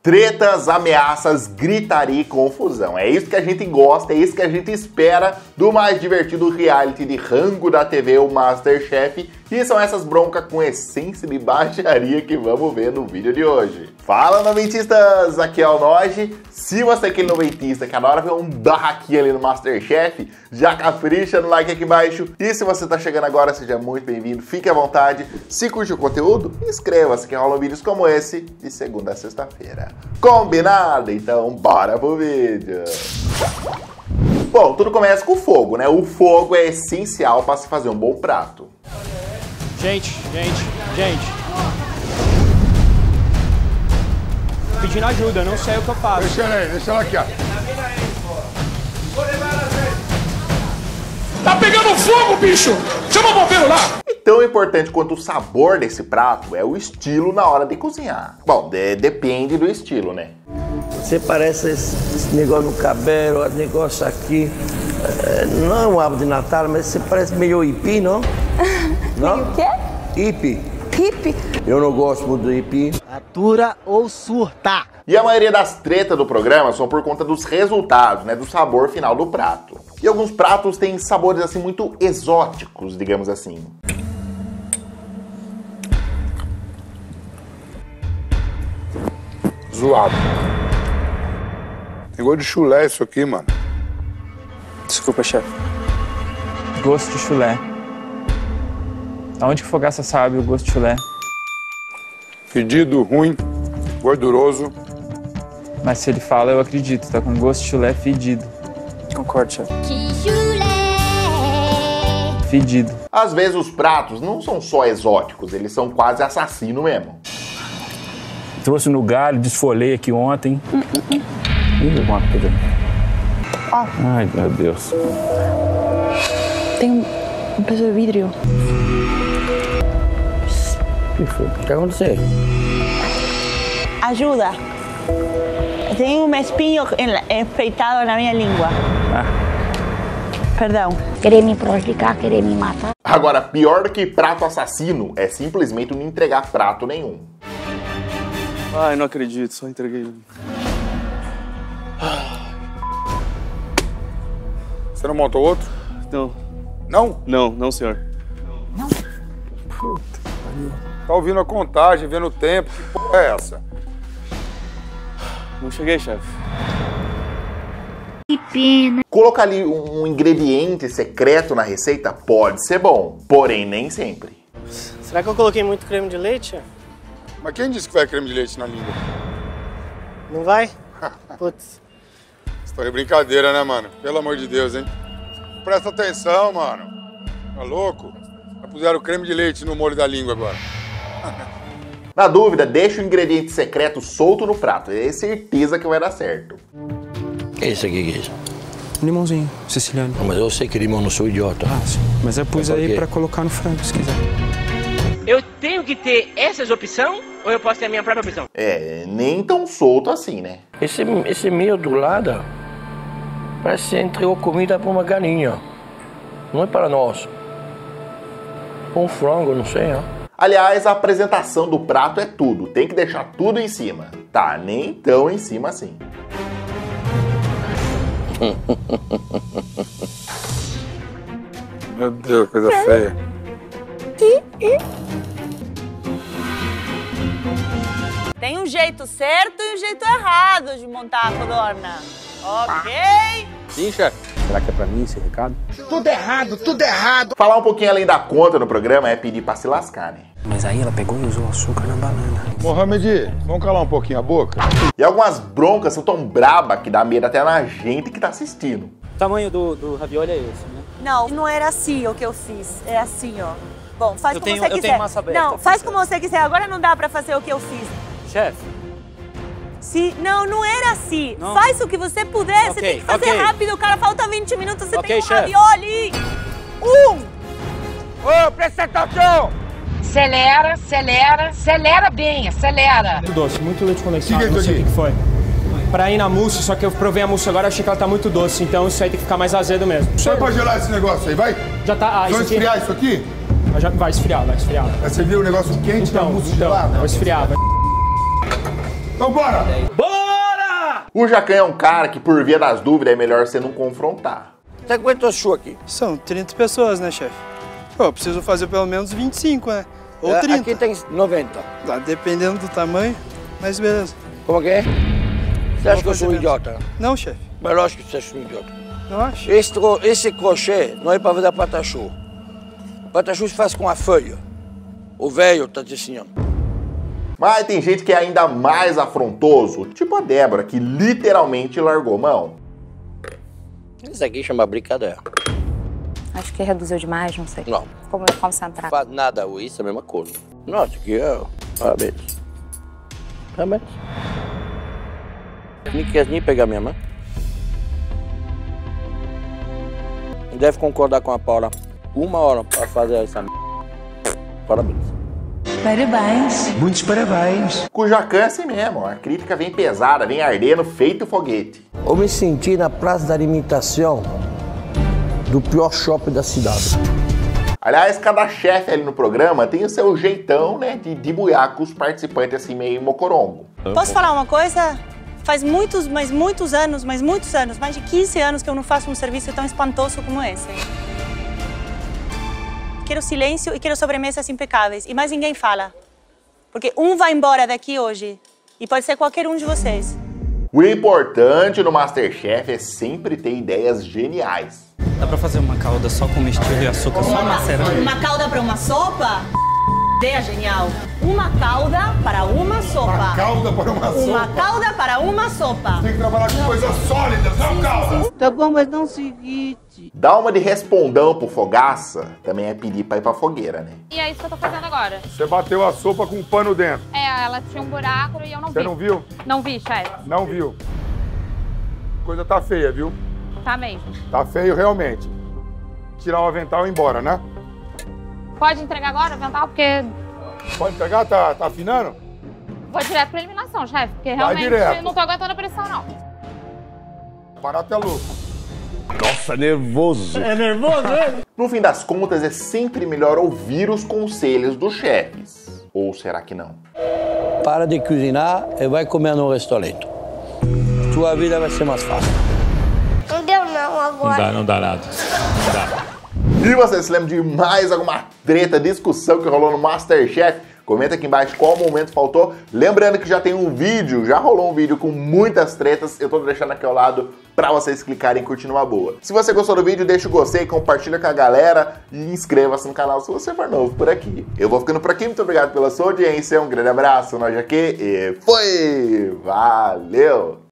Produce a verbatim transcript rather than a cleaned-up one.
Tretas, ameaças, gritaria e confusão. É isso que a gente gosta, é isso que a gente espera do mais divertido reality de rango da T V, o MasterChef. E são essas broncas com essência de baixaria que vamos ver no vídeo de hoje. Fala, noventistas! Aqui é o Noji. Se você é aquele noventista que adora ver um barraquinho ali no MasterChef, já capricha no like aqui embaixo. E se você tá chegando agora, seja muito bem-vindo, fique à vontade. Se curte o conteúdo, inscreva-se que rolam vídeos como esse de segunda a sexta-feira. Combinado? Então bora pro vídeo! Bom, tudo começa com o fogo, né? O fogo é essencial para se fazer um bom prato. Gente, gente, gente. Pedindo ajuda, não sei o que eu faço. Deixa ela aí, deixa ela aqui, ó. Tá pegando fogo, bicho! Chama o bombeiro lá! E tão importante quanto o sabor desse prato é o estilo na hora de cozinhar. Bom, de, depende do estilo, né? Você parece esse, esse negócio no cabelo, esse negócio aqui. É, não é um árvore de Natal, mas você parece meio hippie, não? Não? Meio o quê? Hippie. Hippie? Eu não gosto muito do hippie. Atura ou surta. E a maioria das tretas do programa são por conta dos resultados, né? Do sabor final do prato. E alguns pratos têm sabores assim muito exóticos, digamos assim. Zoado. Tem gosto de chulé isso aqui, mano. Desculpa, chefe. Gosto de chulé. Aonde que Fogaça sabe o gosto de chulé? Fedido, ruim, gorduroso. Mas se ele fala, eu acredito. Tá com gosto de chulé fedido. Concordo, chefe. Fedido. Às vezes os pratos não são só exóticos, eles são quase assassino mesmo. Trouxe no galho, desfolhei aqui ontem. Ih, uma coisa. Ai, meu Deus. Tem um peso de vidro. O que foi? O que aconteceu? Ajuda. Tem um espinho enfeitado na minha língua. Ah. Perdão. Querer me prejudicar, querer me matar. Agora, pior do que prato assassino é simplesmente não entregar prato nenhum. Ai, não acredito, só entreguei. Você não montou outro? Não. Não? Não, não, senhor. Não? Puta. Tá ouvindo a contagem, vendo o tempo. Que porra é essa? Não cheguei, chefe. Que pena. Colocar ali um ingrediente secreto na receita pode ser bom, porém nem sempre. Será que eu coloquei muito creme de leite? Mas quem disse que vai creme de leite na língua? Não vai? Putz. Isso tá de brincadeira, né, mano? Pelo amor de Deus, hein? Presta atenção, mano. Tá louco? Já puseram creme de leite no molho da língua agora. Na dúvida, deixa o ingrediente secreto solto no prato. É certeza que vai dar certo. Que é isso aqui, que é isso? Limãozinho, siciliano. Não, mas eu sei que limão, não sou idiota. Ah, sim. Mas eu pus É aí porque- pra colocar no frango, se quiser. Eu tenho que ter essas opções ou eu posso ter a minha própria opção? É, nem tão solto assim, né? Esse, esse meio do lado parece que você entregou comida para uma galinha. Não é para nós. Um frango, não sei, ó. Aliás, a apresentação do prato é tudo. Tem que deixar tudo em cima. Tá, nem tão em cima assim. Meu Deus, coisa feia. Tem um jeito certo e um jeito errado de montar a codorna. Ok? Sim, chefe. Será que é pra mim esse recado? Tudo errado, tudo errado. Falar um pouquinho além da conta no programa é pedir pra se lascar, né? Mas aí ela pegou e usou açúcar na banana. Mohamed, vamos calar um pouquinho a boca? E algumas broncas são tão braba que dá medo até na gente que tá assistindo. O tamanho do, do ravioli é esse, né? Não, não era assim o que eu fiz. É assim, ó. Bom, faz Eu como tenho- você eu quiser. tenho massa aberta, Não, faz funciona. como você quiser. Agora não dá pra fazer o que eu fiz. Chefe. Se, não, não era assim. Não. Faz o que você puder. Ok, você tem que fazer ok. rápido, cara. Falta vinte minutos, você Ok, tem um chefe. ravioli. Um. Ô, presta atenção. Acelera, acelera, acelera bem, acelera. Muito doce, muito leite condensado, Que que é não isso sei o aqui? que que foi. Pra ir na mousse, só que eu provei a mousse agora, achei que ela tá muito doce, então isso aí tem que ficar mais azedo mesmo. Vai pra gelar esse negócio aí, vai? Já tá, ah, isso Vamos aqui... esfriar isso aqui? Já, vai esfriar, vai esfriar. Vai servir o negócio quente na Então, mousse então, gelada? vai esfriar, vai... Então bora! Bora! O Jacan é um cara que, por via das dúvidas, é melhor você não confrontar. Tem quantas show aqui? São trinta pessoas, né, chefe? Pô, eu preciso fazer pelo menos vinte e cinco, né? Ou É, trinta. aqui tem noventa. Tá, dependendo do tamanho, mas beleza. Como que é? Você acha que eu fazer sou um menos. idiota? Não, chefe. Mas lógico que você acha um idiota. Não acho. Esse, tro- esse crochê não é para fazer patachu. Patachu se faz com a folha. O velho tá te ensinando. Mas tem gente que é ainda mais afrontoso, tipo a Débora, que literalmente largou mão. Isso aqui chama brincadeira. Acho que reduziu demais, não sei. Não. Ficou muito concentrado. Faz nada, isso é a mesma coisa. Nossa, aqui é... Parabéns. Parabéns. Nem quer nem pegar minha mão. Deve concordar com a Paula. Uma hora para fazer essa m... Parabéns. Parabéns. Muitos parabéns. Com o Jacan é assim mesmo, a crítica vem pesada, vem ardendo, feito foguete. Eu me senti na praça da alimentação do pior shopping da cidade. Aliás, cada chefe ali no programa tem o seu jeitão, né, de debuiar com os participantes assim meio mocorongo. Posso falar uma coisa? Faz muitos, mas muitos anos, mas muitos anos, mais de quinze anos que eu não faço um serviço tão espantoso como esse. Quero silêncio e quero sobremesas impecáveis. E mais ninguém fala. Porque um vai embora daqui hoje. E pode ser qualquer um de vocês. O importante no MasterChef é sempre ter ideias geniais. Dá pra fazer uma calda só com mistura e açúcar, só macerando? Uma calda para uma sopa? Ideia genial. Uma calda para uma sopa. Uma calda para uma sopa? Uma calda para uma sopa. Tem que trabalhar com coisas sólidas, não calda. Tá bom, mas não se irrite. Dar uma de respondão pro fogaça também é pedir pra ir pra fogueira, né? E é isso que eu tô fazendo agora. Você bateu a sopa com um pano dentro. É, ela tinha um buraco e eu não vi. Você não viu? Não vi, chefe. Não viu. A coisa tá feia, viu? Tá mesmo. Tá feio realmente. Tirar o avental e ir embora, né? Pode entregar agora o avental, porque Pode pegar? Tá, tá afinando? vou direto pra eliminação, chefe. Porque Vai realmente direto. não tô aguentando a pressão, não. Barato é louco. Nossa, nervoso. É nervoso, é? No fim das contas, é sempre melhor ouvir os conselhos dos chefes. Ou será que não? Para de cozinhar e vai comer no restaurante. Sua vida vai ser mais fácil. Não deu não agora. Não dá, não dá nada. Não dá. E você se lembra de mais alguma treta, discussão que rolou no MasterChef? Comenta aqui embaixo qual momento faltou. Lembrando que já tem um vídeo, já rolou um vídeo com muitas tretas. Eu tô deixando aqui ao lado pra vocês clicarem e curtir numa boa. Se você gostou do vídeo, deixa o gostei, compartilha com a galera e inscreva-se no canal se você for novo por aqui. Eu vou ficando por aqui, muito obrigado pela sua audiência, um grande abraço, nós aqui e foi! Valeu!